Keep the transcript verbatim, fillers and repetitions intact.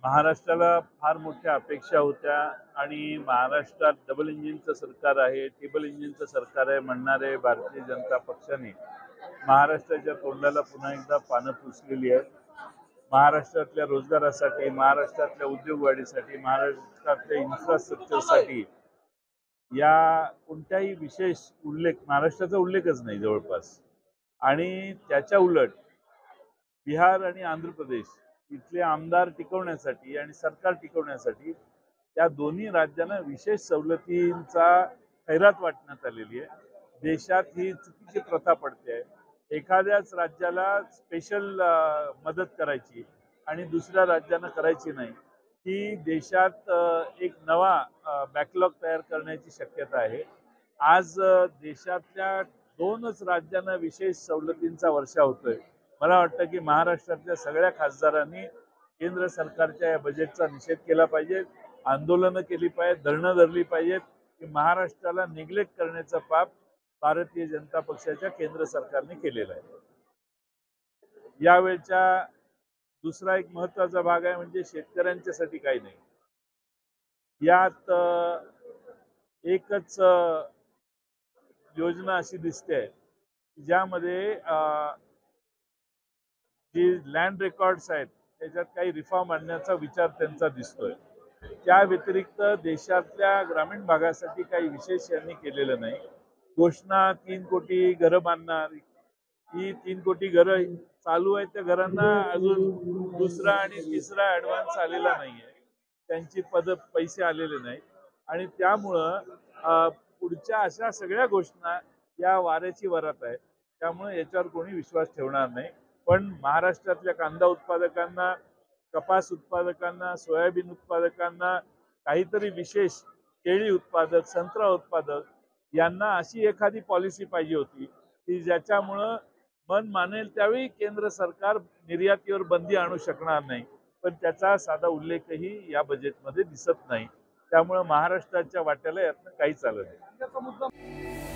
महाराष्ट्राला फार मोठ्या अपेक्षा होत्या आणि महाराष्ट्रात डबल इंजिनचं सरकार आहे, ट्रिपल इंजिनचं सरकार आहे म्हणणारे भारतीय जनता पक्षाने महाराष्ट्राच्या तोंडाला पुन्हा एकदा पानं पुसलेली आहेत. महाराष्ट्रातल्या रोजगारासाठी, महाराष्ट्रातल्या उद्योग वाढीसाठी, महाराष्ट्रातल्या इन्फ्रास्ट्रक्चरसाठी या कोणत्याही विशेष उल्लेख महाराष्ट्राचा उल्लेखच नाही जवळपास. आणि त्याच्या उलट बिहार आणि आंध्र प्रदेश इथले आमदार टिकवण्यासाठी आणि सरकार टिकवण्यासाठी त्या दोन्ही राज्यांना विशेष सवलतींचा खैरात वाटण्यात आलेली आहे. देशात ही चुकीची प्रथा पडते आहे. एखाद्याच राज्याला स्पेशल मदत करायची आणि दुसऱ्या राज्यांना करायची नाही, ही देशात एक नवा बॅकलॉग तयार करण्याची शक्यता आहे. आज देशातल्या दोनच राज्यांना विशेष सवलतींचा वर्षाव होतोय. मला वाटतं की महाराष्ट्रातल्या सगळ्या खासदारांनी केंद्र सरकारच्या या बजेटचा निषेध केला पाहिजे, आंदोलनं केली पाहिजेत, धरणं धरली पाहिजेत की महाराष्ट्राला निग्लेक्ट करण्याचं पाप भारतीय जनता पक्षाच्या केंद्र सरकारने केलेलं आहे. यावेळच्या दुसरा एक महत्वाचा भाग आहे म्हणजे शेतकऱ्यांच्यासाठी काही नाही. यात एकच योजना अशी दिसते ज्यामध्ये जी लँड रेकॉर्ड्स आहेत त्याच्यात काही रिफॉर्म आणण्याचा विचार त्यांचा दिसतोय. त्या व्यतिरिक्त देशातल्या ग्रामीण भागासाठी काही विशेष यांनी केलेलं नाही. घोषणा तीन कोटी घरं बांधणार, ही तीन कोटी घरं चालू आहेत, त्या घरांना अजून दुसरा आणि तिसरा ऍडव्हान्स आलेला नाहीये, त्यांची पद पैसे आलेले नाहीत आणि त्यामुळं पुढच्या अशा सगळ्या घोषणा या वाऱ्याची वरात आहे. त्यामुळे याच्यावर कोणी विश्वास ठेवणार नाही. पण महाराष्ट्रातल्या कांदा उत्पादकांना, कपास उत्पादकांना, सोयाबीन उत्पादकांना, काहीतरी विशेष केळी उत्पादक, संत्रा उत्पादक यांना अशी एखादी पॉलिसी पाहिजे होती की ज्याच्यामुळं मन मानेल त्यावेळी केंद्र सरकार निर्यातीवर बंदी आणू शकणार नाही. पण त्याचा साधा उल्लेखही या बजेटमध्ये दिसत नाही. त्यामुळे महाराष्ट्राच्या वाट्याला यातनं काहीच आलं नाही.